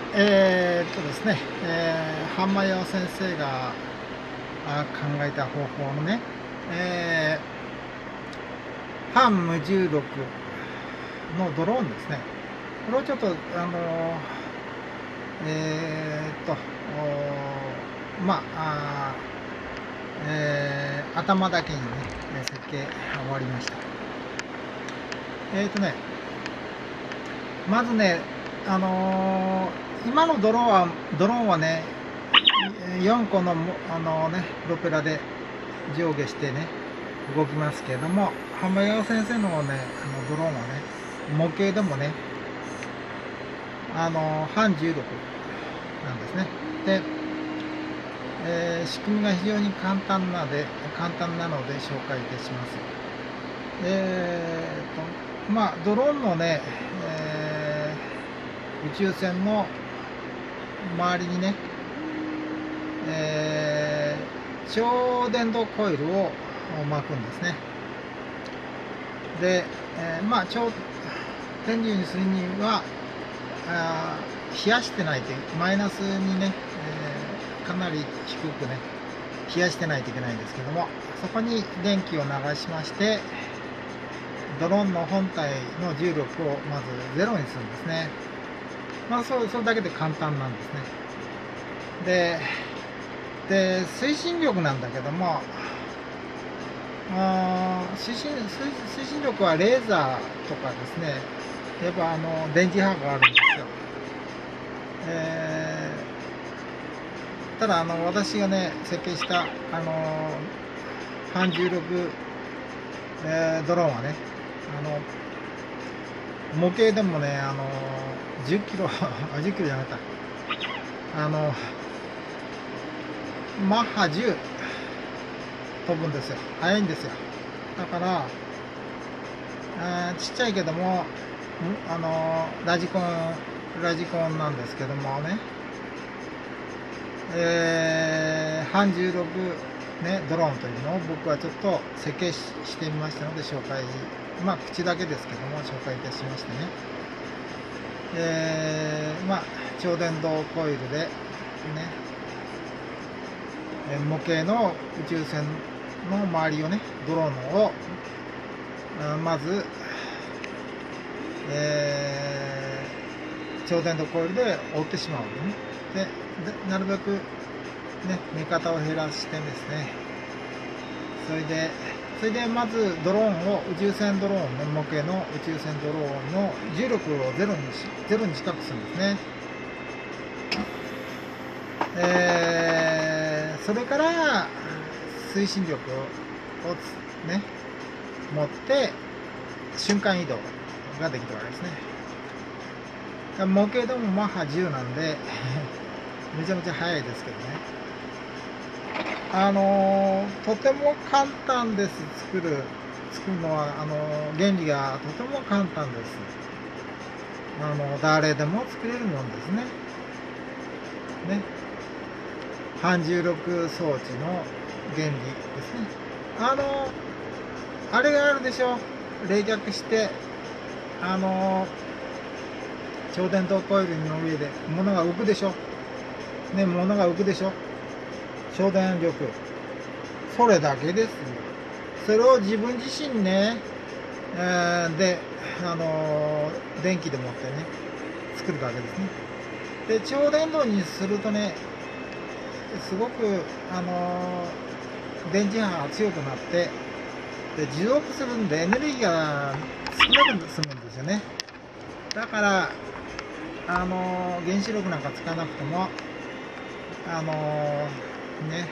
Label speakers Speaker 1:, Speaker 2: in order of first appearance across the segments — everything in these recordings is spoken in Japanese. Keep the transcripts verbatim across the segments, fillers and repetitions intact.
Speaker 1: えーっとですね、えー、半間洋先生があ考えた方法のね、えー半無重力のドローンですね。これをちょっと、あのえーっと、おまあ、あえー頭だけにね、設計終わりました。えーっとね、まずね、あのー今のドローンは、ドローンはね、よんこの、あのね、プロペラで上下してね、動きますけれども、浜川先生のね、あのドローンはね、模型でもね、あの、半重力なんですね。で、えー仕組みが非常に簡単なで、簡単なので紹介いたします。えーと、まあ、ドローンのね、えー宇宙船の周りにね、えー超電導コイルを巻くんですね。で、えーまあ超電流にするにはあ冷やしてないと、マイナスにね、えーかなり低くね冷やしてないといけないんですけども、そこに電気を流しまして、ドローンの本体の重力をまずゼロにするんですね。まあ、それそれだけで簡単なんですね。でで推進力なんだけども、あ推進推進力はレーザーとかですね、やっぱあの電磁波があるんですよ。えーただあの私がね設計したあの半重力、えードローンはね、あの模型でもね、あのじゅっキロあじゅっキロじゃなかった、あのマッハじゅう飛ぶんですよ。速いんですよ。だからあちっちゃいけども、あのラジコンラジコンなんですけどもね、えー、半重力、ね、ドローンというのを僕はちょっと設計してみましたので紹介、まあ口だけですけども紹介いたしましてね、えー、まあ超電導コイルでね、模型の宇宙船の周りをね、ドローンをまず、えー、超電導コイルで覆ってしまうのね。で、でなるべくね、見方を減らしてですね、それで、それでまずドローンを、宇宙船ドローンの模型の宇宙船ドローンの重力をゼロにし、ゼロに近くするんですね。えー、それから推進力をね、持って瞬間移動ができるわけですね。模型でもマッハじゅうなんでめちゃめちゃ速いですけどね、あのー、とても簡単です。作る作るのはあのー、原理がとても簡単です。あの誰でも作れるもんですね。ね、半重力装置の原理ですね。あのー、あれがあるでしょ。冷却してあのー、超電導コイルの上で物が浮くでしょ。ね、物が浮くでしょ。省電力。それだけですよ。それを自分自身ね、えー、で、あのー、電気でもってね、作るだけですね。で、超電導にするとね、すごく、あのー、電磁波が強くなって、で、持続するんでエネルギーが少なく済むんですよね。だから、あのー、原子力なんか使わなくても、あのー、ね、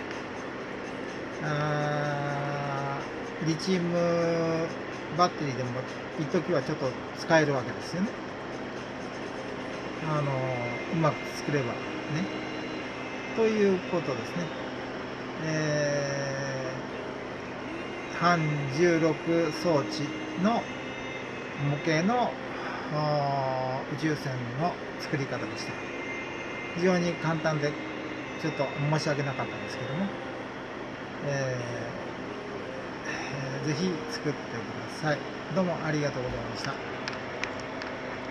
Speaker 1: あリチウムバッテリーでも一時はちょっと使えるわけですよね。あのうまく作ればね。ということですね。えー、半重力装置の模型の宇宙船の作り方でした。非常に簡単でちょっと申し訳なかったんですけども、えー、ぜひ作ってください。どうもありがとうございました。